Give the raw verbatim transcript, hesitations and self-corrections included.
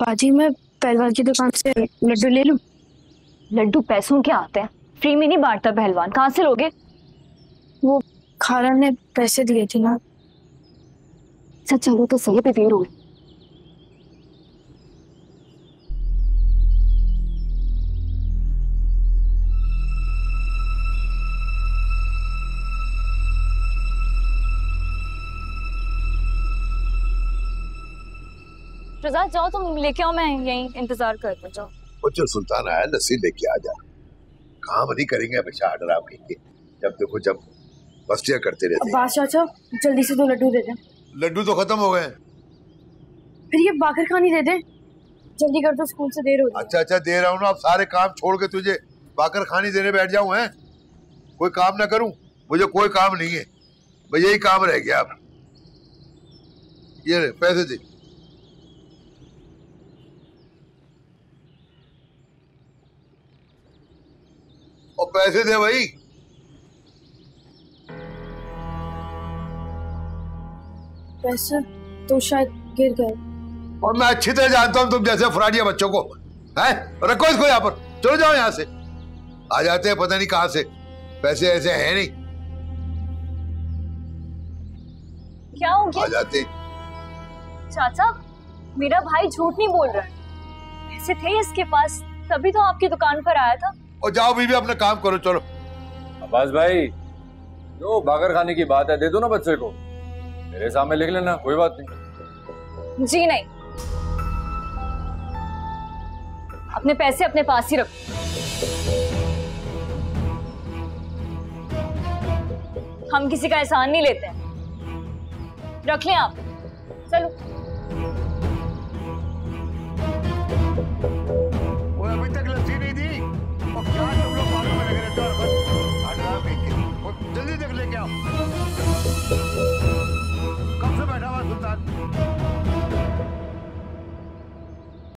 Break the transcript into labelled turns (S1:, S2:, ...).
S1: बाजी मैं पहलवान की दुकान से लड्डू ले लूं?
S2: लड्डू पैसों के आते हैं, फ्री में नहीं बांटता पहलवान। कहाँ से लोगे?
S1: वो खाला ने पैसे दिए थे ना।
S2: सच चलो तो सही पे देर हो। रजा जाओ तुम लेके आओ, मैं यहीं इंतजार करता जाओ।
S3: वो जो सुल्तान आया लस्सी लेके आ जा। कहाँ बनी करेंगे हमेशा आर्डर आपके, जब देखो जब मस्तियां करते रहते हैं।
S1: बास चाचा जल्दी से दो लड्डू दे दे।
S3: लड्डू तो खत्म हो गए।
S1: फिर ये बाकर खानी दे दे, जल्दी कर दो, स्कूल से देर हो रही है।
S3: अच्छा अच्छा दे रहा हूँ ना, अब सारे काम छोड़ के तुझे बाकर खानी देने बैठ जाऊं हैं? कोई काम ना करूं? मुझे कोई काम नहीं है, बस यही काम रह गया। अब ये ले पैसे दे। और पैसे दे भाई।
S1: पैसे तो शायद गिर गए।
S3: और मैं अच्छी तरह जानता हूं तुम जैसे फराडिया बच्चों को। हैं? रखो इसको यहाँ पर, चलो जाओ यहाँ से। आ जाते हैं पता नहीं कहां से, पैसे ऐसे हैं नहीं।
S2: क्या हो गया?
S3: आ जाते।
S2: चाचा मेरा भाई झूठ नहीं बोल रहा है, पैसे थे इसके पास, तभी तो आपकी दुकान पर आया था।
S3: और जाओ बीवी अपना काम करो, चलो।
S4: अब्बास भाई जो बागर खाने की बात है दे दो ना बच्चे को, मेरे सामने लिख लेना, कोई बात नहीं।
S2: जी नहीं, अपने पैसे अपने पास ही रखो। हम किसी का एहसान नहीं लेते हैं, रख लें आप। चलो।
S3: वो अभी तक लस्सी नहीं दी और क्या तुम लोग बातों में लगे रहते हो? जल्दी देख लेके आओ। कब से बैठा हुआ सुल्तान?